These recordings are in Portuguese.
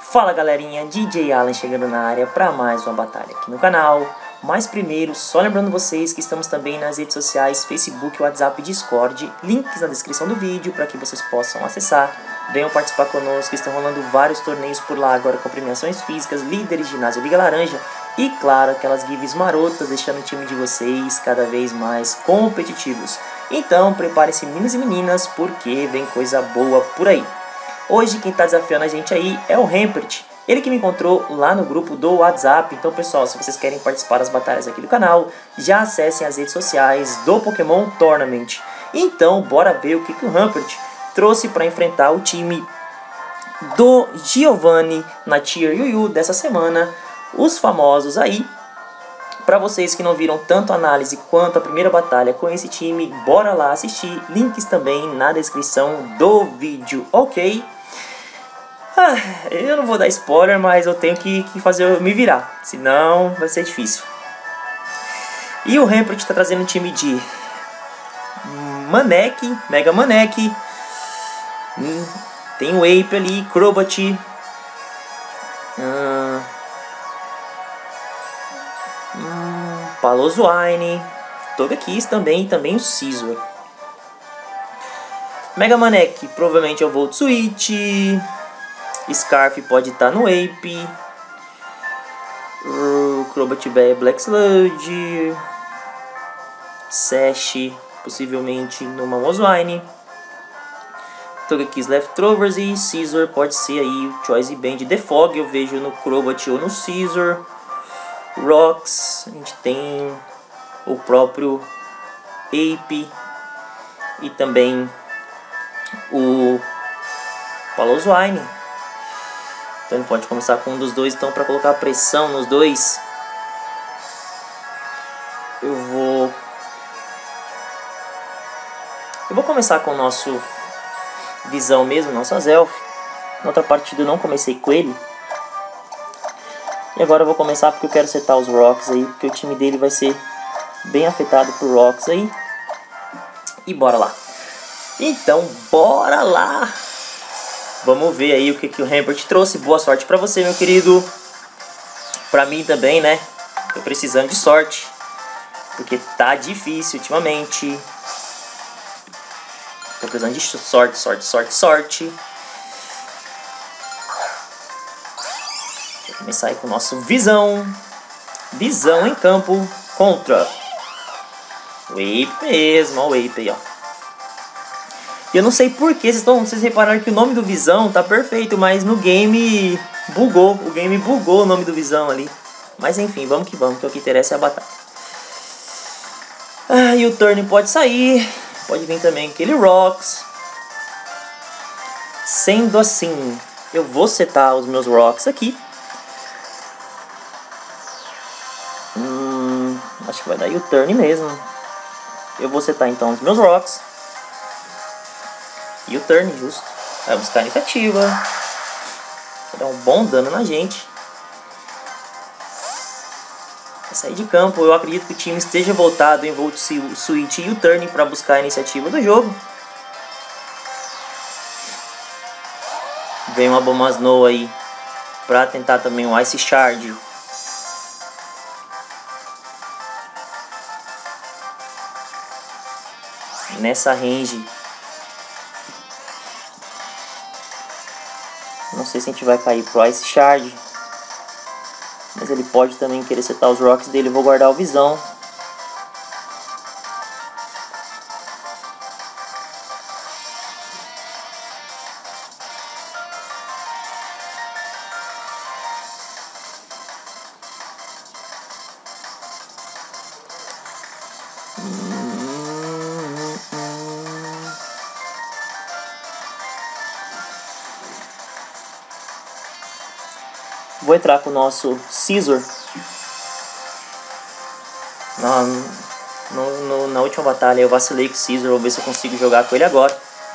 Fala galerinha, DJ Allen chegando na área para mais uma batalha aqui no canal. Mas primeiro, só lembrando vocês que estamos também nas redes sociais, Facebook, WhatsApp e Discord. Links na descrição do vídeo para que vocês possam acessar. Venham participar conosco, estão rolando vários torneios por lá agora com premiações físicas, líderes de ginásio Liga Laranja. E claro, aquelas gives marotas deixando o time de vocês cada vez mais competitivos. Então preparem-se meninos e meninas porque vem coisa boa por aí. Hoje quem está desafiando a gente aí é o Rampart. Ele que me encontrou lá no grupo do WhatsApp. Então pessoal, se vocês querem participar das batalhas aqui do canal, já acessem as redes sociais do Pokémon Tournament. Então bora ver o que o Rampart trouxe para enfrentar o time do Giovanni na Tier Yu dessa semana. Os famosos aí. Para vocês que não viram tanto a análise quanto a primeira batalha com esse time, bora lá assistir. Links também na descrição do vídeo, ok? Eu não vou dar spoiler, mas eu tenho que fazer eu me virar, senão vai ser difícil. E o Rampart está trazendo um time de Maneki, Mega Maneki, tem o Ape ali, Crobat, Paloswine, Togekiss também o Scizor. Mega Maneki, provavelmente eu vou de Switch. Scarf pode estar no Ape. Crobat Black Sludge. Sash, possivelmente no Mamoswine. Togekiss Leftovers e Scizor pode ser aí o Choice Band de Fog. Eu vejo no Crobat ou no Scizor. Rocks, a gente tem o próprio Ape e também o Paloswine. Então ele pode começar com um dos dois, então para colocar pressão nos dois, eu vou começar com o nosso Visão mesmo, nosso Azelf. Na outra partida eu não comecei com ele. E agora eu vou começar porque eu quero setar os Rocks aí, porque o time dele vai ser bem afetado por Rocks aí. E bora lá. Então, bora lá. Vamos ver aí o que o Rampart trouxe. Boa sorte pra você, meu querido. Pra mim também, né? Tô precisando de sorte, porque tá difícil ultimamente. Tô precisando de sorte. Vou começar aí com o nosso Visão. Visão em campo contra o Ape mesmo, ó, o Ape aí, ó. E eu não sei porquê, vocês repararam que o nome do Visão tá perfeito, mas no game bugou. O game bugou o nome do Visão ali. Mas enfim, vamos, que o que interessa é a batalha. E o turn pode sair. Pode vir também aquele Rocks. Sendo assim, eu vou setar os meus Rocks aqui. Acho que vai dar aí o turn mesmo. Eu vou setar então os meus Rocks. E o turn, justo. Vai buscar a iniciativa. Vai dar um bom dano na gente. Vai sair de campo. Eu acredito que o time esteja voltado em Volt Switch e o turn para buscar a iniciativa do jogo. Vem uma Bomasnow aí para tentar também o Ice Shard. Nessa range, não sei se a gente vai cair pro Ice Shard, mas ele pode também querer setar os Rocks dele. Eu vou guardar o Visão. Vou entrar com o nosso Scizor. Na última batalha eu vacilei com o Scizor. Vou ver se eu consigo jogar com ele agora.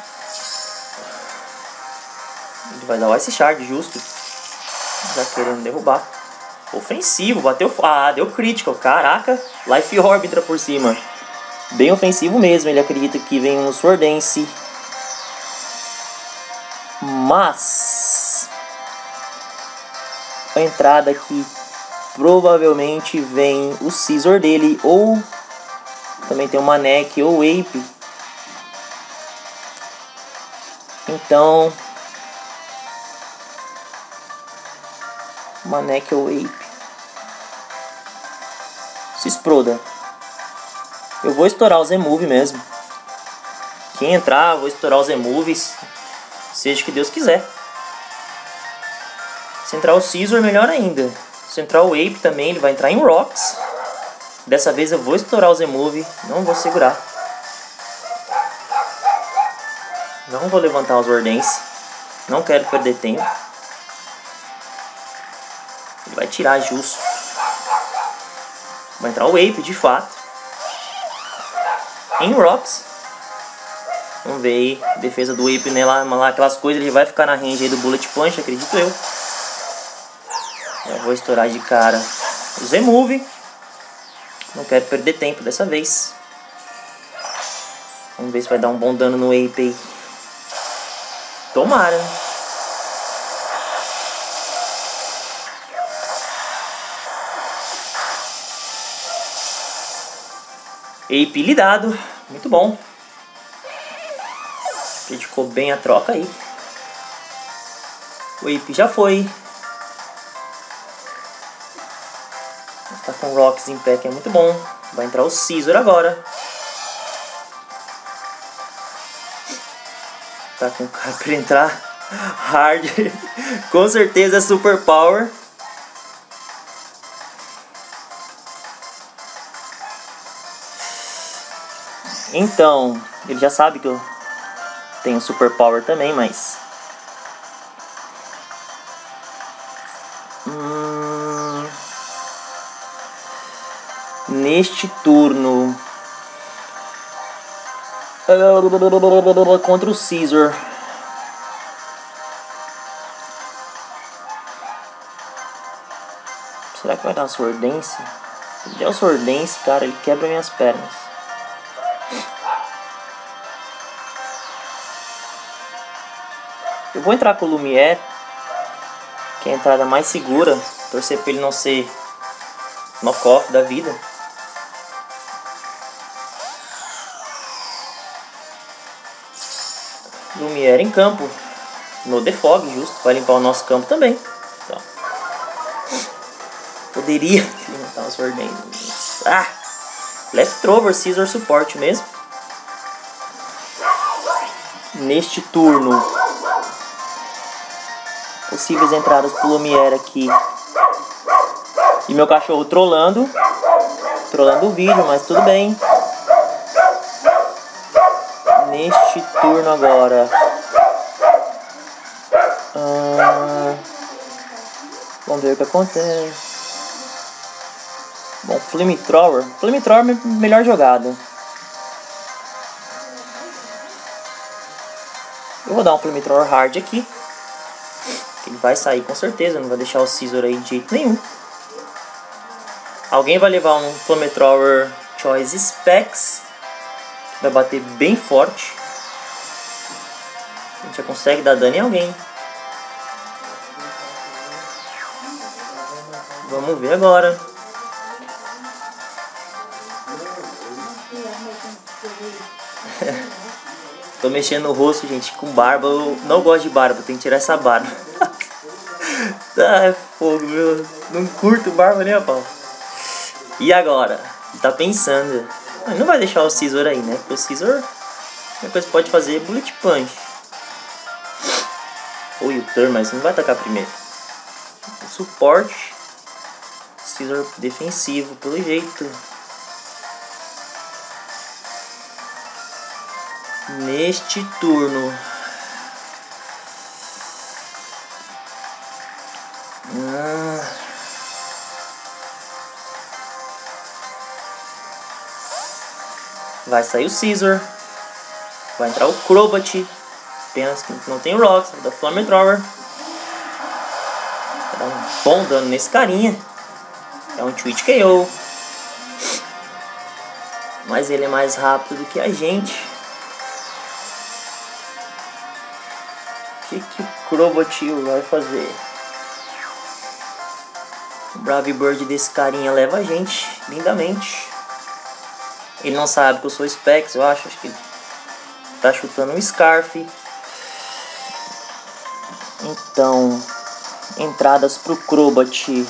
Ele vai dar o Ice Shard justo. Já querendo derrubar. Ofensivo, bateu. Deu critical. Caraca, Life Orb entra por cima. Bem ofensivo mesmo. Ele acredita que vem um Sword Dance. Mas a entrada aqui provavelmente vem o Scizor dele, ou também tem o Manek ou o Ape. Então, Manek ou Ape. Se exploda. Eu vou estourar o Z-Move mesmo. Quem entrar, eu vou estourar os Z-Moves. Seja o que Deus quiser. Se entrar o Scizor, melhor ainda. Se entrar o Ape também, ele vai entrar em Rocks. Dessa vez eu vou estourar o Z-Move. Não vou segurar. Não vou levantar os Wardense. Não quero perder tempo. Ele vai tirar justo. Vai entrar o Ape de fato. Em Rocks. Vamos ver aí. Defesa do Ape nela, aquelas coisas. Ele vai ficar na range aí do Bullet Punch, acredito eu. Eu vou estourar de cara o Z-Move. Não quero perder tempo dessa vez. Vamos ver se vai dar um bom dano no Ape aí. Tomara. Ape lidado. Muito bom. Criticou bem a troca aí. O Ape já foi. Tá com Rocks em pé, que é muito bom. Vai entrar o Scizor agora. Tá com cara pra entrar hard. Com certeza é Super Power. Então, ele já sabe que eu tenho Super Power também, mas... Neste turno... Contra o Scizor. Será que vai dar um Sword Dance? Se der o Sword Dance, cara, ele quebra minhas pernas. Eu vou entrar com o Lumiere, que é a entrada mais segura. Torcer pra ele não ser knock-off da vida. Lumiere em campo. No Defog, justo. Vai limpar o nosso campo também. Então, poderia levantar o Sword Dance. Ah! Leftover, Scizor suporte mesmo. Neste turno, possíveis entradas pro Lumiere aqui. E meu cachorro trolando. Trolando o vídeo, mas tudo bem. Neste turno agora. Vamos ver o que acontece. Bom, Flamethrower. Flamethrower é a melhor jogada. Eu vou dar um Flamethrower hard aqui. Ele vai sair com certeza, não vai deixar o Scizor aí de jeito nenhum. Alguém vai levar um Flamethrower Choice Specs. Vai bater bem forte. A gente já consegue dar dano em alguém. Vamos ver agora. Tô mexendo no rosto, gente, com barba. Eu não gosto de barba, tem que tirar essa barba. Tá, fogo, meu. Não curto barba nem a pau. E agora? Tá pensando. Não vai deixar o Scizor aí, né? Porque o Scizor, a coisa que pode fazer é Bullet Punch. Ou U-Turn, mas não vai atacar primeiro. O suporte. Scizor defensivo, pelo jeito. Neste turno. Vai sair o Scizor. Vai entrar o Crobat. Apenas que não tem o Rocks. Vai dar Flamethrower. Vai dar um bom dano nesse carinha. É um Twitch KO. Mas ele é mais rápido do que a gente. O que o Crobat vai fazer? O Brave Bird desse carinha leva a gente lindamente. Ele não sabe que eu sou Specs, eu acho. Acho que ele tá chutando um Scarf. Então, entradas pro Crobat.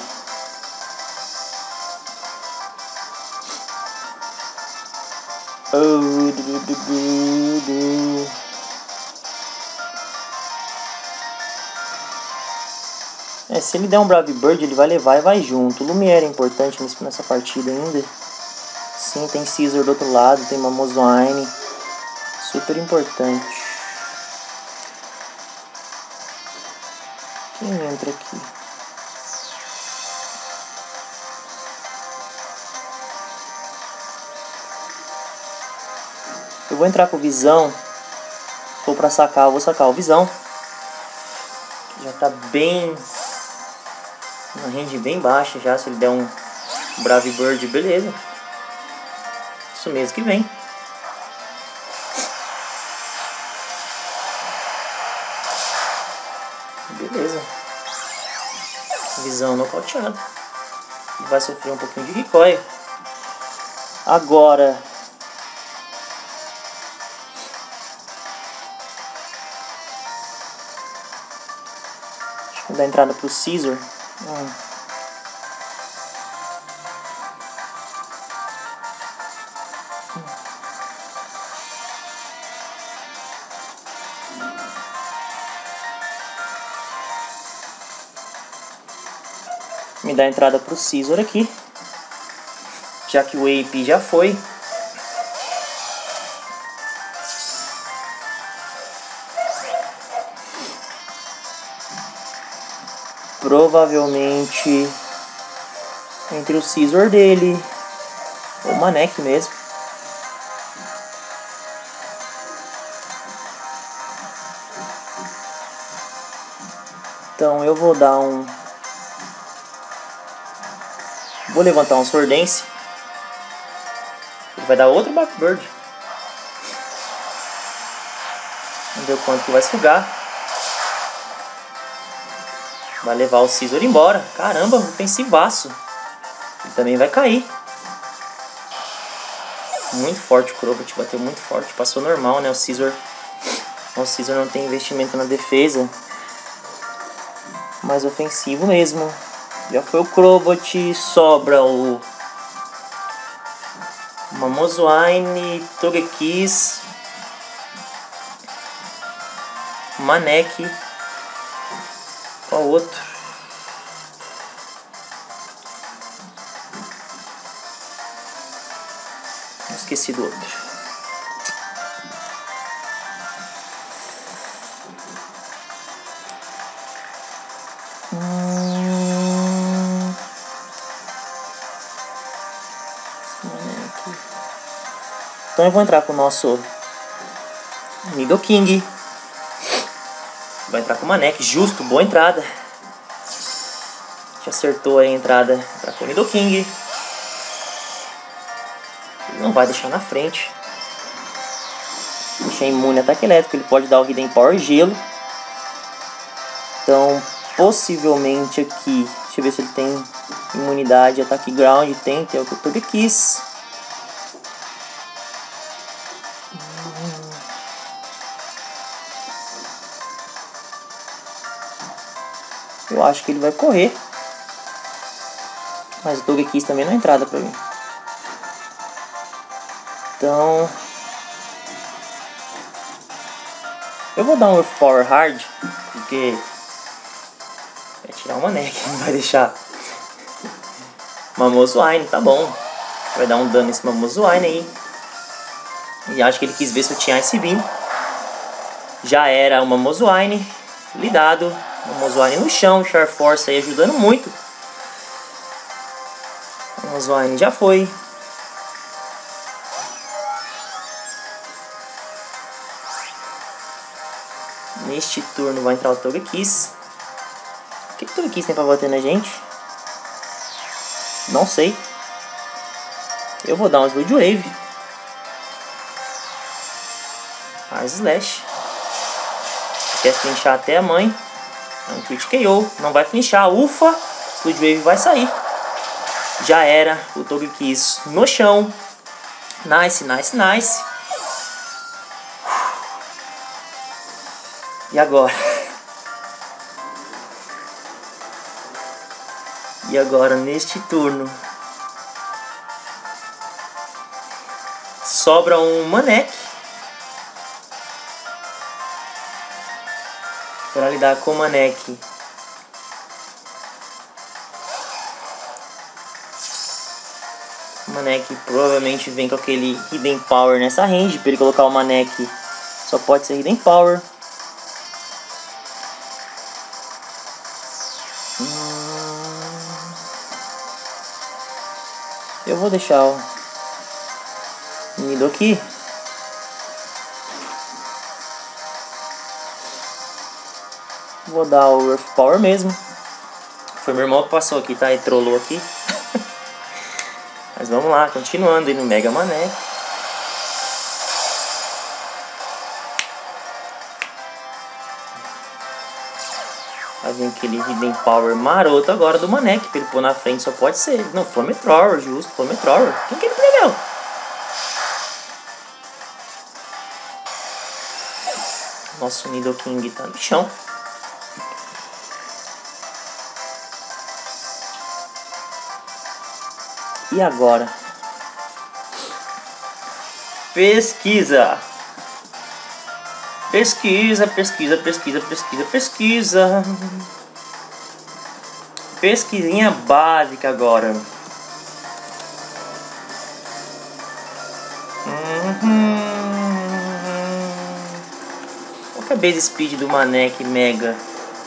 Se ele der um Brave Bird, ele vai levar e vai junto. O Lumiere é importante nessa partida ainda. Sim, tem Scizor do outro lado, tem Mamoswine. Super importante. Quem entra aqui? Eu vou entrar com o Visão. Se for pra sacar, eu vou sacar o Visão. Já tá bem... uma range bem baixa já. Se ele der um Brave Bird, beleza. Isso mesmo que vem. Beleza. Visão nocauteada. Ele vai sofrer um pouquinho de recoil. Agora... deixa eu dar entrada pro Scizor. Me dá entrada pro Scizor aqui. Já que o AP já foi. Provavelmente entre o Scizor dele ou o Manek mesmo. Então eu vou dar um... vou levantar um Swordense. Ele vai dar outro Brave Bird. Vamos ver o quanto que vai sugar. Vai levar o Scizor embora. Caramba, ofensivaço. Ele também vai cair. Muito forte o Crobat, bateu muito forte. Passou normal, né? O Scizor não tem investimento na defesa. Mais ofensivo mesmo. Já foi o Crobat. Sobra o Mamoswine, Togekiss, Manek. Qual outro? Esqueci do outro. Então eu vou entrar com o nosso Nidoking. Vai entrar com o Manek, justo, boa entrada. Já acertou a entrada para o Nidoking. Ele não vai deixar na frente. Deixa imune a ataque elétrico, ele pode dar o Hidden Power Gelo. Então, possivelmente aqui, deixa eu ver se ele tem imunidade, ataque ground, tem o Togekiss. Eu acho que ele vai correr. Mas o Togekiss também não é entrada pra mim. Então... eu vou dar um Earth Power Hard. Porque... vai tirar uma Manek, não vai deixar. Mamoswine, tá bom. Vai dar um dano nesse Mamoswine aí. E acho que ele quis ver se eu tinha Ice Beam. Já era uma Mamoswine. Lidado. Mamoswine no chão, Char Force aí ajudando muito. Mamoswine já foi. Neste turno vai entrar o Togekiss. O que o Togekiss tem pra bater na gente? Não sei. Eu vou dar um Sludge Wave. Ice Slash. Quer flinchar até a mãe. É um Crit KO. Não vai flinchar. Ufa! Explode Wave vai sair. Já era. O Togekiss no chão. Nice, nice, nice. E agora? E agora, neste turno, sobra um Manek para lidar com o Manek. O Manek provavelmente vem com aquele Hidden Power nessa range. Para ele colocar o Manek só pode ser Hidden Power. Eu vou deixar o Nido aqui. Vou dar o Earth Power mesmo. Foi meu irmão que passou aqui, tá? E trollou aqui. Mas vamos lá, continuando aí no Mega Manek. Vai vir aquele Hidden Power maroto agora do Manek. Pra ele pôr na frente só pode ser. Não, Flamethrower, justo, Flamethrower. Quem que ele preveu? Nosso Nidoking tá no chão. E agora? Pesquisa. Pesquisa, pesquisa, pesquisa, pesquisa, pesquisa. Pesquisinha básica agora. Qual que é a base speed do Manek Mega?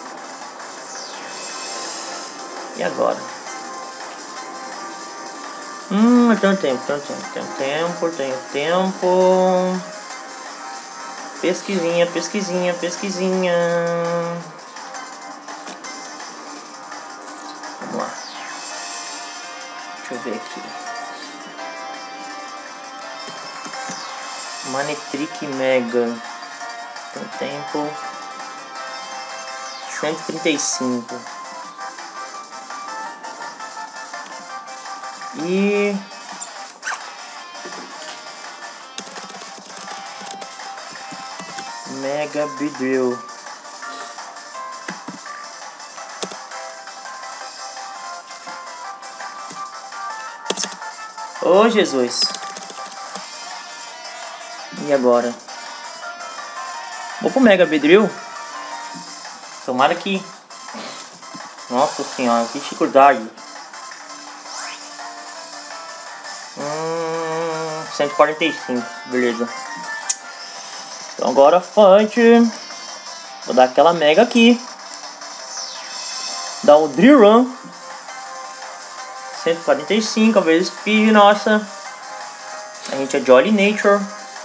E agora? Tenho tempo. Pesquisinha, pesquisinha, pesquisinha. Vamos lá. Deixa eu ver aqui. Manectric Mega. Tem tempo. 135. E Mega Beedrill. Oh, Jesus. E agora? Vou pro Mega Beedrill. Tomara que... Nossa senhora, que dificuldade. 145, beleza. Então agora fight. Vou dar aquela mega aqui. Dá o Drill Run. 145, a vez speed, nossa. A gente é Jolly Nature.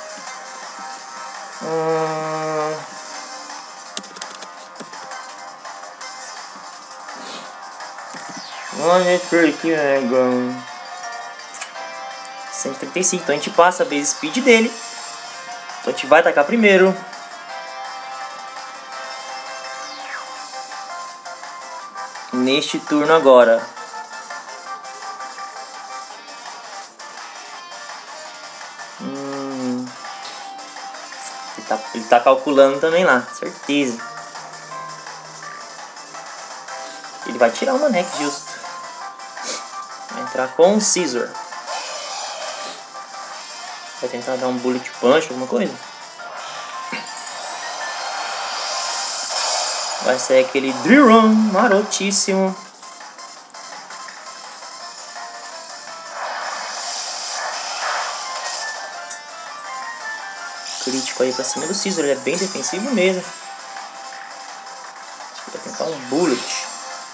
Olha que mega. 135, então a gente passa a base speed dele. Então a gente vai atacar primeiro. Neste turno agora. Ele tá calculando também lá, certeza. Ele vai tirar o Manek justo. Vai entrar com o Scizor. Vai tentar dar um Bullet Punch, alguma coisa. Vai ser aquele Drill Run marotíssimo. Crítico aí pra cima do Scizor, ele é bem defensivo mesmo. Vai tentar um Bullet.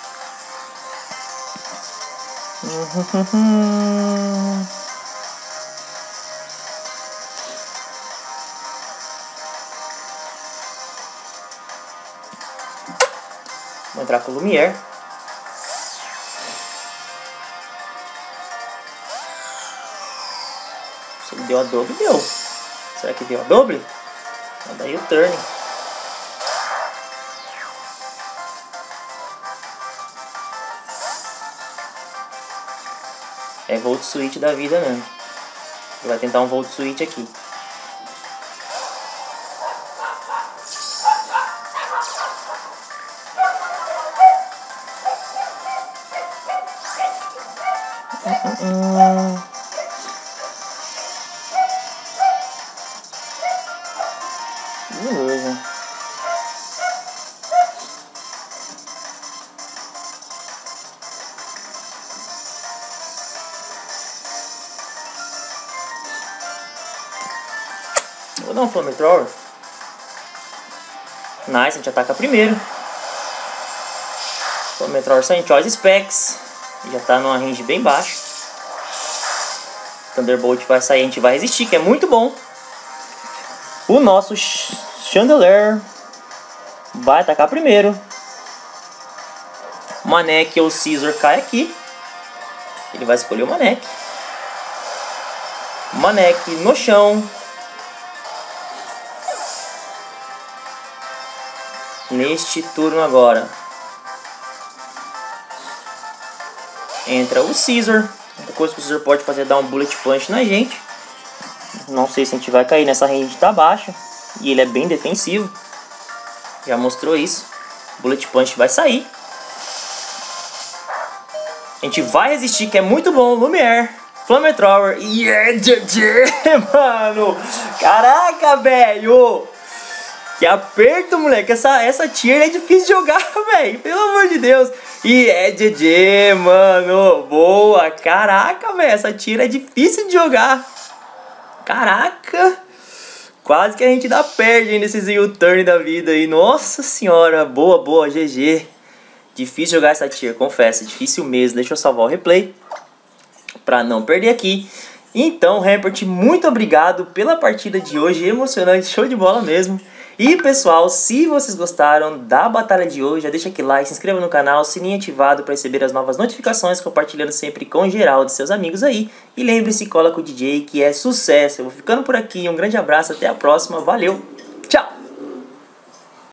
Vou entrar com o Lumiere. Se ele deu a doble, deu. Será que deu a doble? Então daí o turn. É Volt Switch da vida mesmo. Ele vai tentar um Volt Switch aqui. Beleza. Vou dar um Flamethrower. Nice, a gente ataca primeiro. Flamethrower sem Choice Specs. Já tá numa range bem baixa. Thunderbolt vai sair, a gente vai resistir, que é muito bom. O nosso Chandelier vai atacar primeiro. Manek ou Scizor cai aqui. Ele vai escolher o Manek. Manek no chão. Neste turno agora entra o Scizor. Outra coisa que o Scizor pode fazer é dar um Bullet Punch na gente. Não sei se a gente vai cair nessa range tá baixa. E ele é bem defensivo. Já mostrou isso. Bullet Punch vai sair. A gente vai resistir, que é muito bom. Lumière, Flamethrower. Mano. Caraca, velho. Que aperto, moleque. Essa tier é difícil de jogar, velho. Pelo amor de Deus. E é GG, mano. Boa. Caraca, velho. Essa tier é difícil de jogar. Caraca. Quase que a gente dá perde nesses U-turn da vida aí. Nossa senhora. Boa, boa. GG. Difícil jogar essa tier, confesso. Difícil mesmo. Deixa eu salvar o replay pra não perder aqui. Então, Rampart, muito obrigado pela partida de hoje. Emocionante. Show de bola mesmo. E pessoal, se vocês gostaram da batalha de hoje, já deixa aquele like, se inscreva no canal, sininho ativado para receber as novas notificações, compartilhando sempre com geral de seus amigos aí. E lembre-se, cola com o DJ que é sucesso. Eu vou ficando por aqui, um grande abraço, até a próxima, valeu!